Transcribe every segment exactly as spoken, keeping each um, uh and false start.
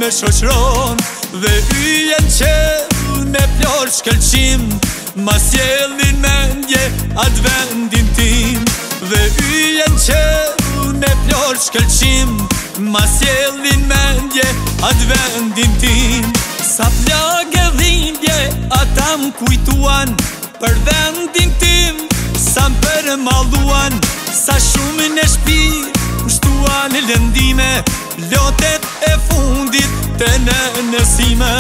me shoqron dhe yjen që me plor shkëlqim, ma sjellin mendje atë vendin tim. Dhe yjen që me plor shkëlqim, ma sjellin mendje atë vendin tim. Sa plagë dhimbje ata m'kujtuan për vendin tim, sa m'përmalluan, sa shumë në shpirë m'shtuan lëndime, lotet e fundit të në nësime.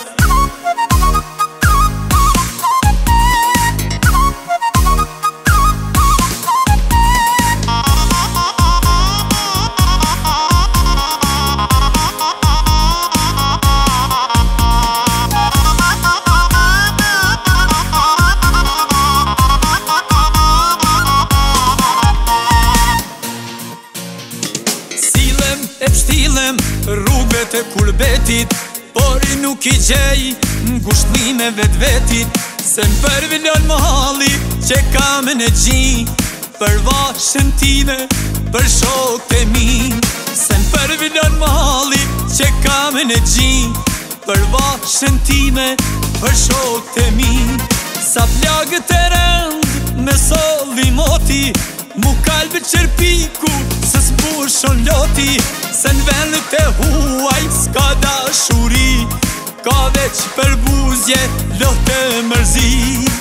E pështilem rrugët e kulbetit, por nuk i gjej ngushtime vet vetit. Se m'përvillon mohalli që kam në gji, për vashën time, për shokët e mi. Se m'përvillon mohalli që kam në gji, për vashën time, për shokët e mi. Sa plagët e rënd me solli moti, mu kalbë qërpiku se s'mbushon loti. Se n'vendet e huaj s'ka dashuri, ka veç për buzje lotë e mërzi.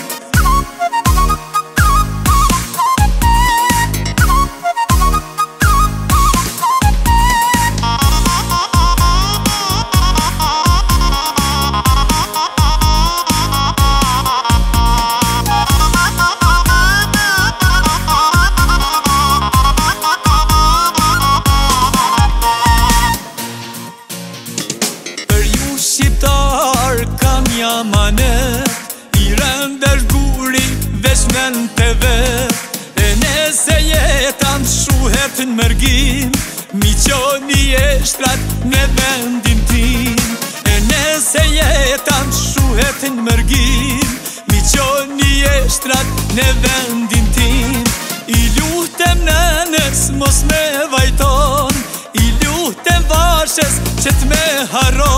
Shqiptar kam jamanet, i rëndër guri veç men të vet. E nese jetan shuhet në mërgim, mi qoni e shtrat në vendin tim. E nese jetan shuhet në mërgim, mi qoni e shtrat në vendin tim. I lutem nënës mos me vajton, i lutem vashës që t'me haron.